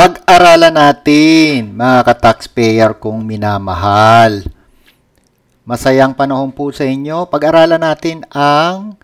Pag-aralan natin, mga ka-taxpayer kong minamahal. Masayang panahon po sa inyo. Pag-aralan natin ang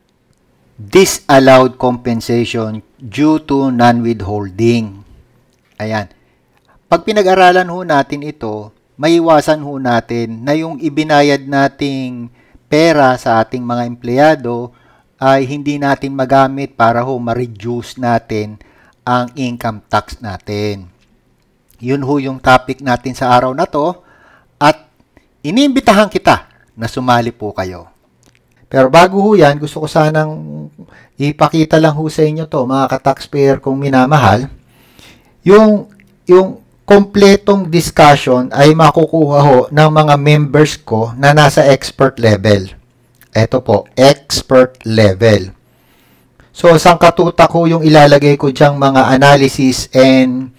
disallowed compensation due to non-withholding. Ayan. Pag pinag-aralan ho natin ito, maiwasan ho natin na yung ibinayad nating pera sa ating mga empleyado ay hindi natin magamit para ho ma-reduce natin ang income tax natin. Yun ho yung topic natin sa araw na to at iniimbitahan kita na sumali po kayo. Pero bago ho yan, gusto ko sanang ipakita lang ho sa inyo to, mga ka-taxpayer kong minamahal. Yung kompletong discussion ay makukuha ho ng mga members ko na nasa expert level. Ito po, expert level. So, sangkatutak ko yung ilalagay ko diyang mga analysis and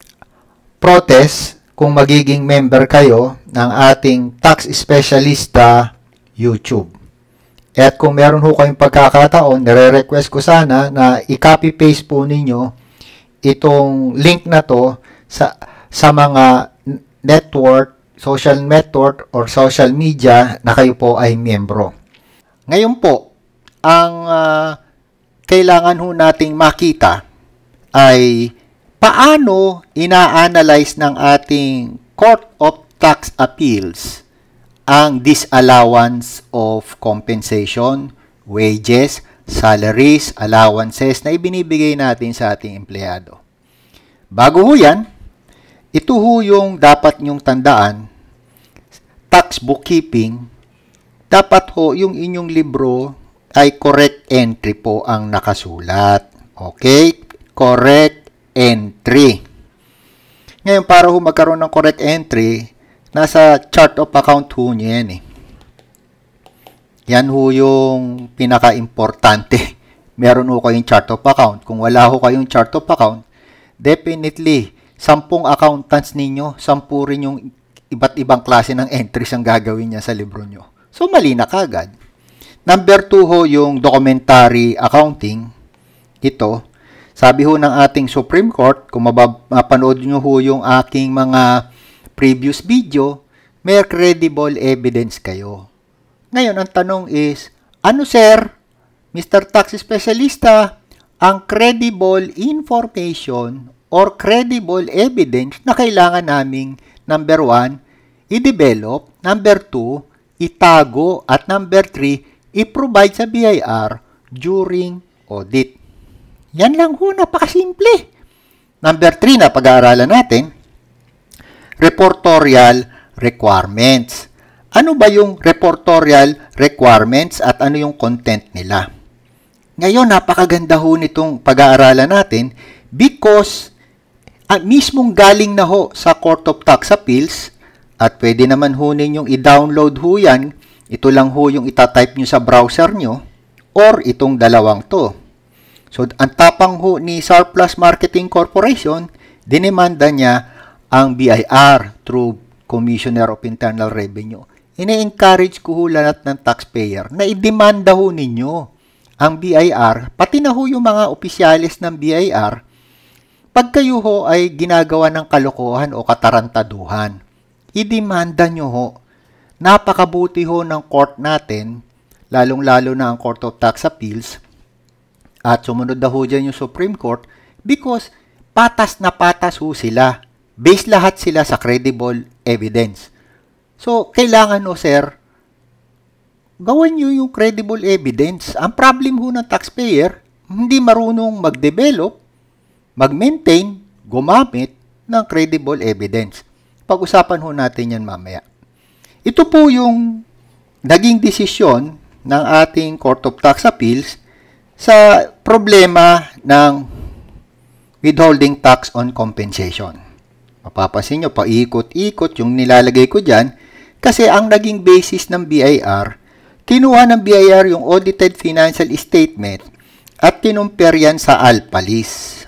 protest kung magiging member kayo ng ating tax specialista YouTube. At kung meron ho kayong pagkakataon, nire-request ko sana na i-copy-paste po ninyo itong link na to sa mga network, social network or social media na kayo po ay miyembro. Ngayon po, ang kailangan ho nating makita ay paano ina-analyze ng ating Court of Tax Appeals ang disallowance of compensation, wages, salaries, allowances na ibinibigay natin sa ating empleyado. Bago ho yan, ito ho yung dapat nyong tandaan, tax bookkeeping, dapat ho yung inyong libro ay correct entry po ang nakasulat. Okay? Correct entry. Ngayon, para ho magkaroon ng correct entry, nasa chart of account ho nyo yan eh. Yan ho yung pinaka-importante. Meron ho kayong chart of account. Kung wala ho kayong chart of account, definitely, 10 accountants ninyo, 10 rin yung iba't ibang klase ng entries ang gagawin niya sa libro nyo. So, mali na kagad. Number 2 ho yung documentary accounting. Ito, sabi ho ng ating Supreme Court, kung mapanood nyo ho yung aking mga previous video, may credible evidence kayo. Ngayon, ang tanong is, ano sir, Mr. Tax Specialista, ang credible information or credible evidence na kailangan naming number 1, i-develop, number 2, itago, at number 3, i-provide sa BIR during audit. Yan lang ho, napakasimple. Number 3 na pag-aaralan natin, reportorial requirements. Ano ba yung reportorial requirements at ano yung content nila? Ngayon, napakaganda ho nitong pag-aaralan natin because mismong galing na ho sa Court of Tax Appeals at pwede naman ho ninyong i-download ho yan. Ito lang ho yung itatype nyo sa browser nyo or itong dalawang to. So, ang tapang ho ni Surplus Marketing Corporation, dinemanda niya ang BIR through Commissioner of Internal Revenue. Ine-encourage ko ho lahat ng taxpayer na i-demanda ho ninyo ang BIR, pati na ho yung mga opisyalis ng BIR, pag kayo ho ay ginagawa ng kalokohan o katarantaduhan. I-demanda nyo ho. Napakabuti ho ng court natin, lalong-lalo na ang Court of Tax Appeals, at sumunod na ho dyan yung Supreme Court because patas na patas ho sila. Based lahat sila sa credible evidence. So, kailangan ho, sir, gawin nyo yung credible evidence. Ang problem ho ng taxpayer, hindi marunong mag-develop, mag-maintain, gumamit ng credible evidence. Pag-usapan ho natin yan mamaya. Ito po yung naging desisyon ng ating Court of Tax Appeals sa problema ng withholding tax on compensation. Mapapansin nyo, paikot-ikot yung nilalagay ko dyan kasi ang naging basis ng BIR, kinuha ng BIR yung audited financial statement at kinumpare yan sa ALPALIS.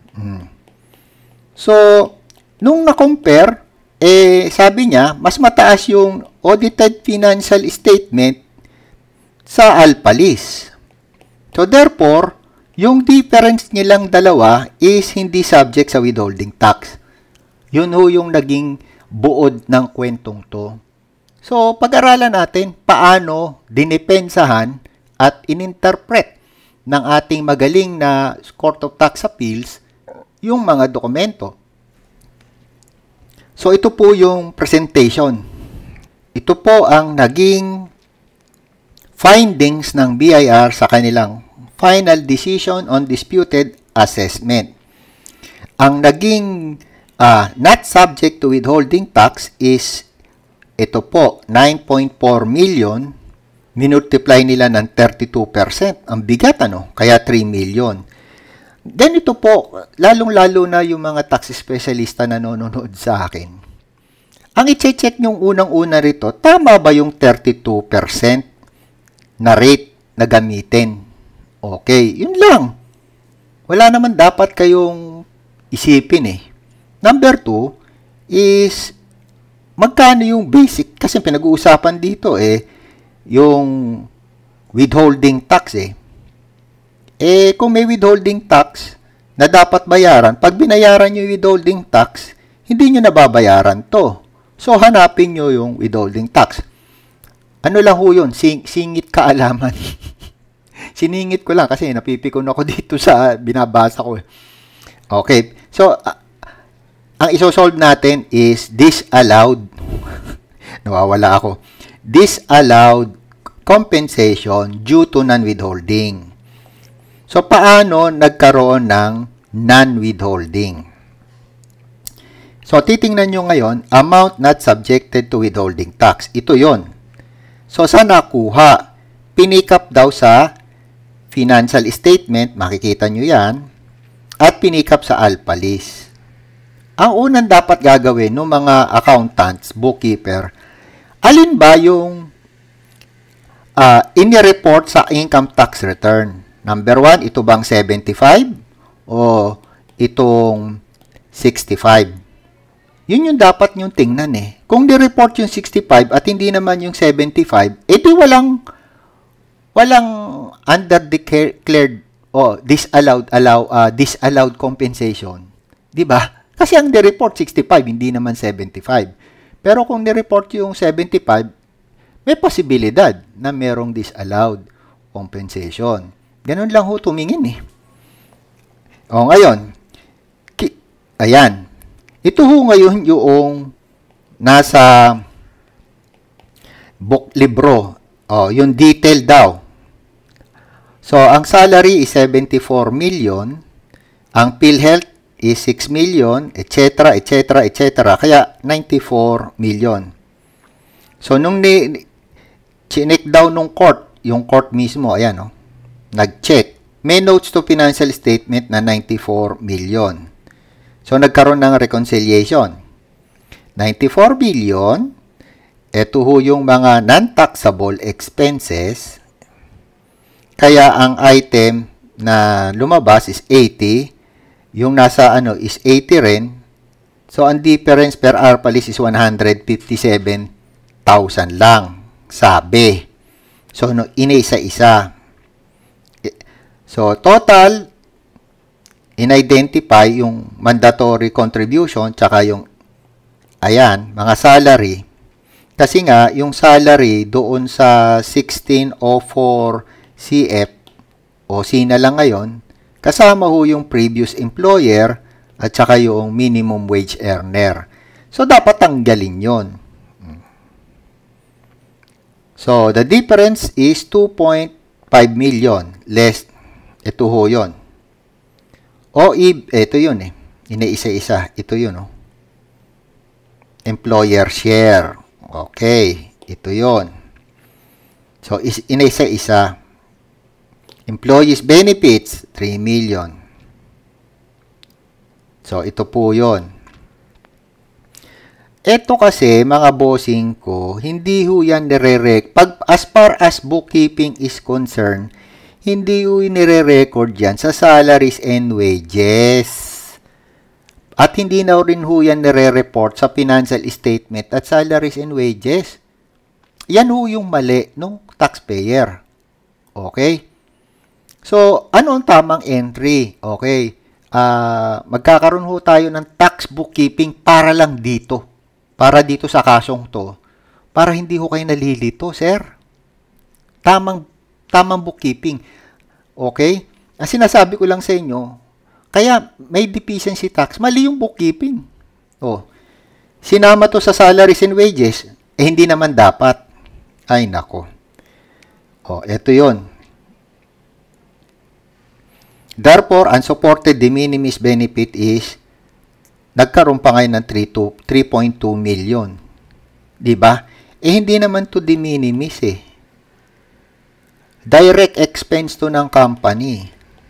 So, nung na-compare, sabi niya, mas mataas yung audited financial statement sa ALPALIS. So, therefore, Yung difference nilang dalawa is hindi subject sa withholding tax. Yun ho yung naging buod ng kwentong to. So, pag-aralan natin paano dinipensahan at ininterpret ng ating magaling na Court of Tax Appeals yung mga dokumento. So, ito po yung presentation. Ito po ang naging findings ng BIR sa kanilang Final Decision on Disputed Assessment. Ang naging not subject to withholding tax is ito po, 9.4 million, minultiply nila ng 32%. Ang bigat, ano? Kaya 3 million. Then ito po, lalong-lalo na yung mga tax specialista na nanonood sa akin. Ang i-check nyong unang-una rito, tama ba yung 32% na rate na gamitin? Okay, yun lang. Wala naman dapat kayong isipin eh. Number 2 is, magkano yung basic? Kasi pinag-uusapan dito yung withholding tax kung may withholding tax na dapat bayaran, pag binayaran nyo yung withholding tax, hindi nyo nababayaran to. So, hanapin nyo yung withholding tax. Ano lang ho yun? Singit kaalaman. Siningit ko lang kasi napipikon ako dito sa binabasa ko. Okay. So, ang isosolve natin is disallowed. Nawawala ako. Disallowed compensation due to non-withholding. So, paano nagkaroon ng non-withholding? So, titingnan nyo ngayon, amount not subjected to withholding tax. Ito yon. So, saan nakuha? Pinikap daw sa financial statement, makikita nyo yan, at pinikap sa ALPA-LIS. Ang unang dapat gagawin ng mga accountants, bookkeeper, alin ba yung ini-report sa income tax return? Number 1, ito bang 75 o itong 65? Yun yung dapat nyong tingnan Kung ni-report yung 65 at hindi naman yung 75, edi walang under-declared o disallowed compensation. Di ba? Kasi ang ni-report 65, hindi naman 75. Pero kung ni-report yung 75, may posibilidad na merong disallowed compensation. Ganun lang ho tumingin O ngayon, ayan. Ito ho ngayon yung nasa book libro. Yung detail daw. So, ang salary is 74 million. Ang PhilHealth is 6 million, etc., etc., etc. Kaya 94 million. So, nung chinek daw nung court, yung court mismo, ayan nag-check. May notes to financial statement na 94 million. So, nagkaroon ng reconciliation. 94 billion, ito ho yung mga non-taxable expenses. Kaya, ang item na lumabas is 80. Yung nasa is 80 rin. So, ang difference per ARPA-LIS is 157,000 lang. Sabi. So, inisa-isa. So, total, in-identify yung mandatory contribution, tsaka yung, ayan, mga salary. Kasi nga, yung salary doon sa 1604 CF, o C na lang ngayon, kasama ho yung previous employer, at tsaka yung minimum wage earner. So, dapat tanggalin yon. So, the difference is 2.5 million less. Ito ho yun. Ito yun Ina-isa-isa. Ito yun Employer share. Okay. Ito yun. So, ina-isa-isa. Employees benefits, 3 million. So, ito po yun. Ito kasi, mga bossing ko, hindi ho yan as far as bookkeeping is concerned, hindi ho nire-record yan sa salaries and wages. At hindi na rin ho yan nire-report sa financial statement at salaries and wages. Yan ho yung mali ng taxpayer. Okay? So, ano ang tamang entry? Okay. Magkakaroon ho tayo ng tax bookkeeping para lang dito. Para dito sa kasong to. Para hindi ho kayo nalilito, sir. Tamang bookkeeping. Okay? Ang sinasabi ko lang sa inyo, kaya may deficiency tax, mali yung bookkeeping. Oh, sinama to sa salaries and wages, hindi naman dapat. Ay, nako. Oh, eto yon. Therefore, unsupported de minimis benefit is nagkaroon pa ngayon ng 3.2 million. Diba? Hindi naman to de minimis eh. Direct expense to ng company.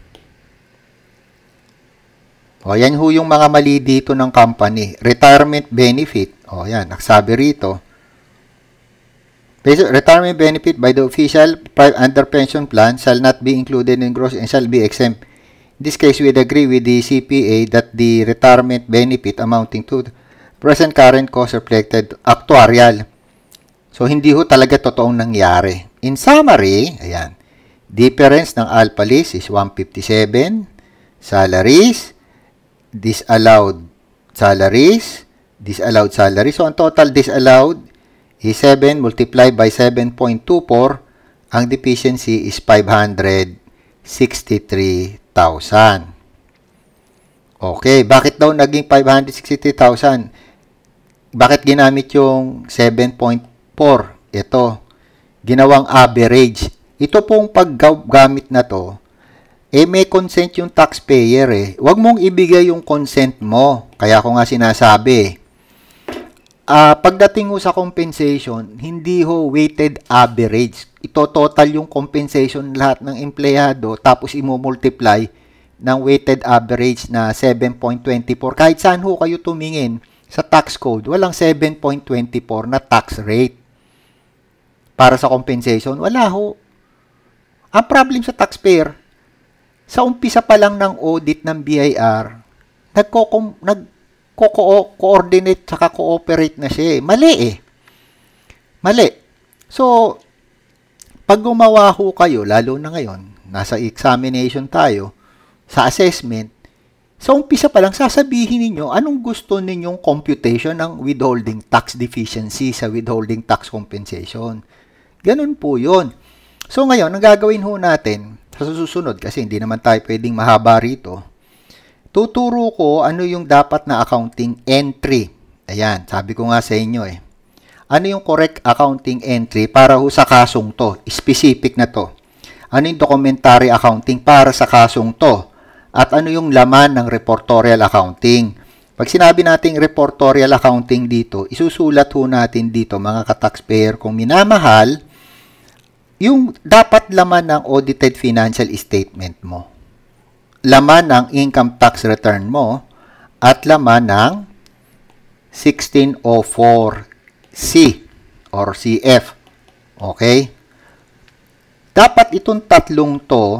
O, yan ho yung mga mali dito ng company. Retirement benefit. O, yan. Nagsabi rito. Retirement benefit by the official under pension plan shall not be included in gross and shall be exempt. In this case, we agree with the CPA that the retirement benefit amounting to present current cost reflected actuarial. So, hindi ho talaga totoong nangyari. In summary, ayan, difference ng alpha list is 157, salaries, disallowed salaries. So, ang total disallowed is 7 multiplied by 7.24. Ang deficiency is 563,000. Okay, bakit daw naging 563,000? Bakit ginamit yung 7.4? Ito, ginawang average. Ito pong paggamit na to, may consent yung taxpayer eh. Huwag mong ibigay yung consent mo. Kaya ako nga sinasabi, pagdating ho sa compensation, hindi ho weighted average. Ito total yung compensation lahat ng empleyado, tapos i-multiply ng weighted average na 7.24. Kahit saan ho kayo tumingin sa tax code, walang 7.24 na tax rate para sa compensation. Wala ho. Ang problem sa taxpayer, sa umpisa pa lang ng audit ng BIR, nagko-coordinate saka cooperate na siya. Mali eh. Mali. So, pag gumawa ho kayo, lalo na ngayon, nasa examination tayo, sa assessment, sa umpisa pa lang, sasabihin ninyo anong gusto ninyong computation ng withholding tax deficiency sa withholding tax compensation. Ganun po yun. So, ngayon, ang gagawin ho natin, sa susunod, kasi hindi naman tayo pwedeng mahaba rito, tuturo ko ano yung dapat na accounting entry. Ayan, sabi ko nga sa inyo eh. Ano yung correct accounting entry para ho sa kasong to? Specific na to. Ano yung documentary accounting para sa kasong to? At ano yung laman ng reportorial accounting? Pag sinabi nating reportorial accounting dito, isusulat ho natin dito mga ka-taxpayer kung minamahal, yung dapat laman ng audited financial statement mo, laman ng income tax return mo, at laman ng 1604C or CF. Okay? Dapat itong tatlong to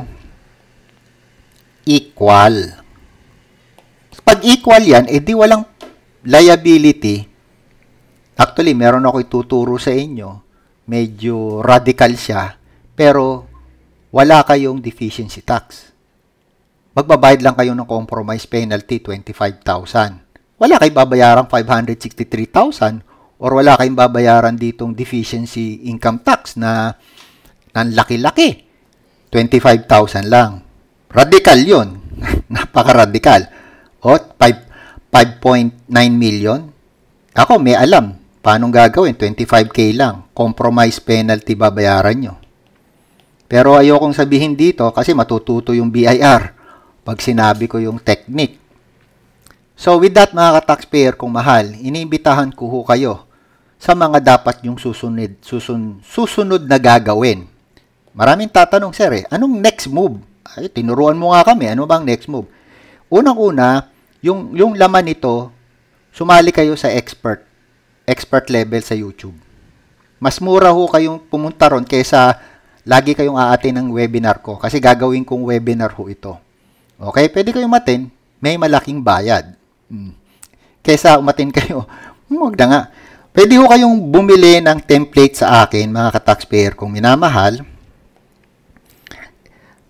equal. Pag equal yan, edi walang liability. Actually, meron ako ituturo sa inyo. Medyo radical siya, pero wala kayong deficiency tax. Magbabayad lang kayo ng compromise penalty, 25,000. Wala kayong babayarang 563,000 or wala kayong babayaran ditong deficiency income tax na ng laki-laki. 25,000 lang. Radical yun. Napaka-radical. O, 5.9 million. Ako, may alam. Paano gagawin? 25K lang. Compromise penalty babayaran nyo. Pero ayokong sabihin dito kasi matututo yung BIR pag sinabi ko yung technique. So with that mga ka-taxpayer kung mahal, iniimbitahan ko ho kayo sa mga dapat yung susunod na gagawin. Maraming tatanong, sir anong next move? Ay, tinuruan mo nga kami, ano bang next move? Unang-una, yung laman nito, sumali kayo sa expert level sa YouTube. Mas mura ho kayong pumunta ron kaysa lagi kayong aatin ng webinar ko kasi gagawin kong webinar ho ito. Okay? Pwede kayong matin, may malaking bayad. Kaysa umatin kayo, huwag na nga. Pwede ho kayong bumili ng template sa akin, mga ka-taxpayer, kung minamahal.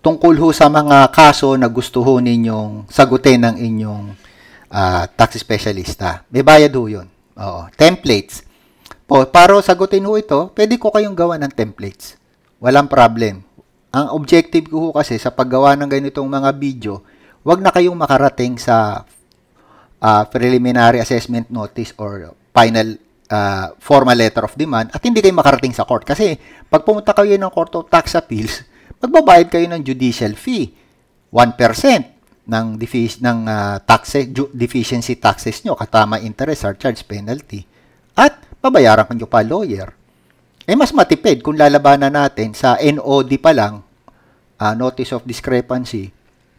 tungkol ho sa mga kaso na gusto ho ninyong sagutin ng inyong tax specialista. May bayad ho yun. Oo. Templates. Para sagutin ho ito, pwede ko kayong gawa ng templates. Walang problem. Ang objective ko ho kasi sa paggawa ng ganitong mga video, wag na kayong makarating sa preliminary assessment notice or final formal letter of demand at hindi kayo makarating sa court. Kasi pag pumunta kayo ng Court of Tax Appeals, magbabayad kayo ng judicial fee. 1% ng deficiency taxes nyo, katama interest, surcharge, penalty. At babayaran nyo pa lawyer. Mas matipid kung lalabanan natin sa NOD pa lang, Notice of Discrepancy,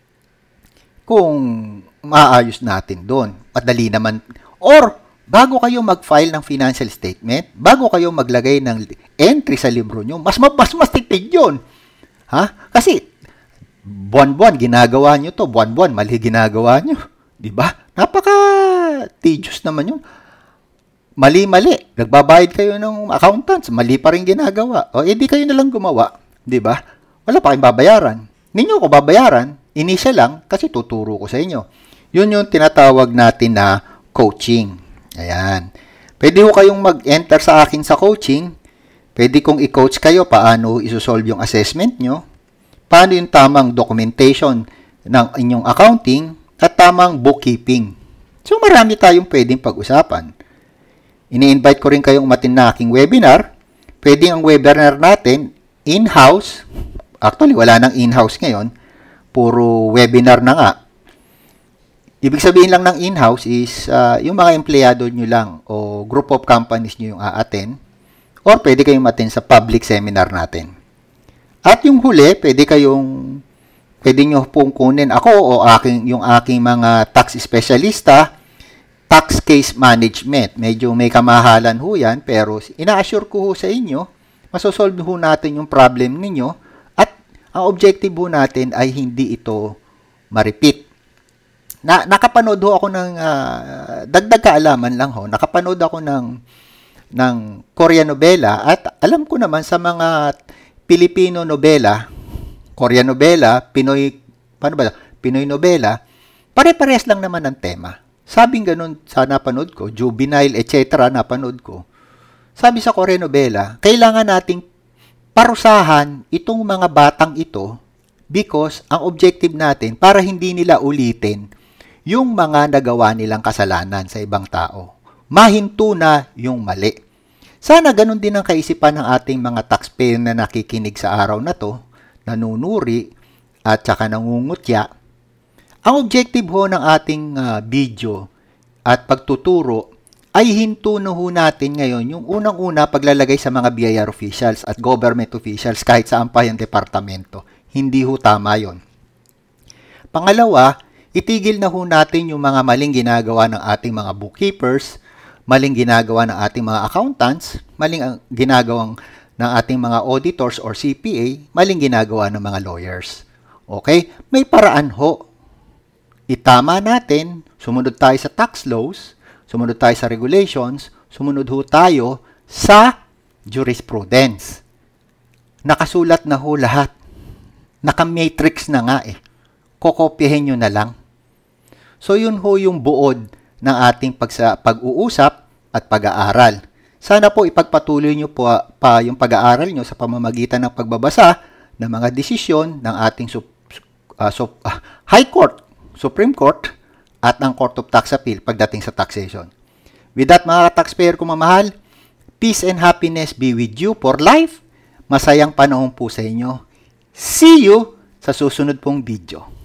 kung maayos natin doon. Madali naman. Or, bago kayo mag-file ng financial statement, bago kayo maglagay ng entry sa libro nyo, mas tipid yun. Kasi, buwan-buwan ginagawa nyo to, buwan-buwan mali ginagawa nyo. Diba? Napaka-tedious naman yun. Mali-mali. Nagbabayad kayo ng accountants, mali pa rin ginagawa. O, edi kayo na lang gumawa. Diba? Wala pa kayong babayaran. Ninyo ko babayaran, initial lang, kasi tuturo ko sa inyo. Yun yung tinatawag natin na coaching. Ayan. Pwede ho kayong mag-enter sa akin sa coaching. Pwede kong i-coach kayo paano isosolve yung assessment nyo, paano yung tamang documentation ng inyong accounting, at tamang bookkeeping. So, marami tayong pwedeng pag-usapan. Ini-invite ko rin kayong umattend na aking webinar. Pwede ang webinar natin in-house. Actually, wala nang in-house ngayon. Puro webinar na nga. Ibig sabihin lang ng in-house is yung mga empleyado nyo lang o group of companies nyo yung a-attend. Or pwede kayong attend sa public seminar natin. At yung huli, pwede nyo pong kunin ako o yung aking mga tax specialista, tax case management. Medyo may kamahalan ho yan, pero ina-assure ko ho sa inyo, masosolve ho natin yung problem ninyo at ang objective ho natin ay hindi ito ma-repeat. Nakapanood ho ako ng, dagdag kaalaman lang ho, nakapanood ako ng Korean novela at alam ko naman sa mga Filipino novela, Korean novela, Pinoy novela, pare-pares lang naman ang tema. Sabing ganun sa napanood ko, juvenile, etc. napanood ko. Sabi sa Korean novela, kailangan nating parusahan itong mga batang ito because ang objective natin para hindi nila ulitin yung mga nagawa nilang kasalanan sa ibang tao. Mahinto na yung mali. Sana ganun din ang kaisipan ng ating mga taxpayer na nakikinig sa araw na to, nanunuri at saka nangungutya. Ang objective ho ng ating video at pagtuturo ay hinto na ho natin ngayon yung unang-una paglalagay sa mga BIR officials at government officials kahit saan pa yung departamento. Hindi ho tama yon. Pangalawa, itigil na ho natin yung mga maling ginagawa ng ating mga bookkeepers, maling ginagawa ng ating mga accountants, maling ginagawang ng ating mga auditors or CPA, maling ginagawa ng mga lawyers. Okay? May paraan ho. Itama natin, sumunod tayo sa tax laws, sumunod tayo sa regulations, sumunod ho tayo sa jurisprudence. Nakasulat na ho lahat. Naka-matrix na nga eh. Kokopyahin nyo na lang. So yun ho yung buod ng ating pag-uusap at pag-aaral. Sana po ipagpatuloy nyo po pa yung pag-aaral nyo sa pamamagitan ng pagbabasa ng mga desisyon ng ating High Court, Supreme Court, at ng Court of Tax Appeal pagdating sa taxation. With that, mga taxpayer ko mamahal, peace and happiness be with you for life. Masayang panahon po sa inyo. See you sa susunod pong video.